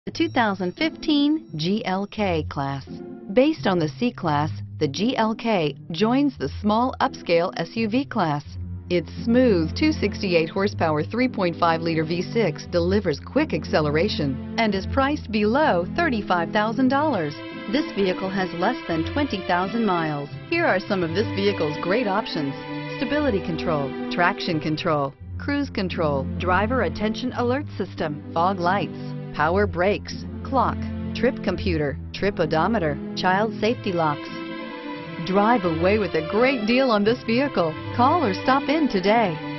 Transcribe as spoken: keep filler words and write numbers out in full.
The two thousand fifteen G L K Class. Based on the C-Class, the G L K joins the small upscale S U V class. Its smooth two hundred sixty-eight horsepower three point five liter V six delivers quick acceleration and is priced below thirty-five thousand dollars. This vehicle has less than twenty thousand miles. Here are some of this vehicle's great options: stability control, traction control, cruise control, driver attention alert system, fog lights, power brakes, clock, trip computer, trip odometer, child safety locks. Drive away with a great deal on this vehicle. Call or stop in today.